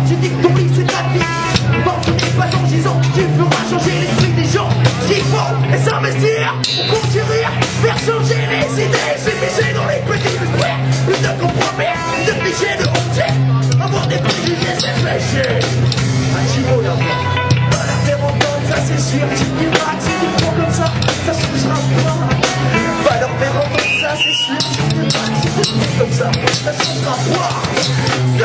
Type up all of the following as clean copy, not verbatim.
tu dis que ton lit c'est ta vie. Pense que t'es pas en gisant, tu feras changer l'esprit des gens. Ce qu'il faut, c'est s'investir pour conquérir, faire changer les idées. C'est piger dans les petits esprits, plus de compromis, de clichés, de hontiers. Avoir des préjugés, c'est péché. Un petit mot d'amour, pas la faire entendre, ça c'est sûr. Tu me diras que si tu prends comme ça, ça changera pas. Va leur faire entendre, ça c'est sûr. Tu me diras que si tu prends comme ça, ça changera pas. C'est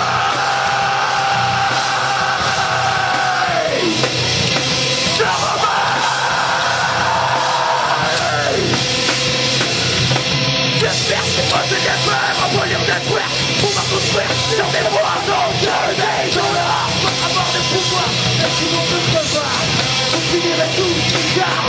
j'espère que c'est pas ce qu'elle fait, on va lire des frères, on va construire sur des voies, donc des gens là, avoir des pouvoirs, et sinon on peut se revoir, on finirait tout, car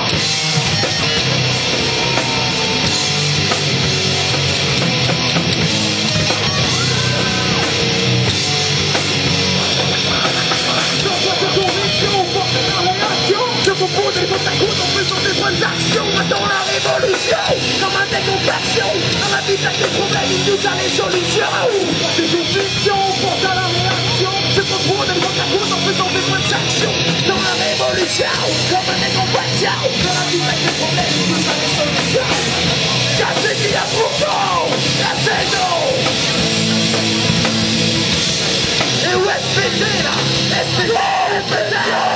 je propose des votes à cause en faisant des bonnes actions. Dans la révolution, comme un déconversion. Dans la vie t'as des problèmes, il nous a les solutions. Des convictions, on pense à la réaction. Je propose des votes à cause en faisant des bonnes actions. Dans la révolution, comme un déconversion. Dans la vie t'as des problèmes, il nous a les solutions. Cassez qui a pourtant, la saison. Et où est-ce que t'es là? Est-ce que t'es là?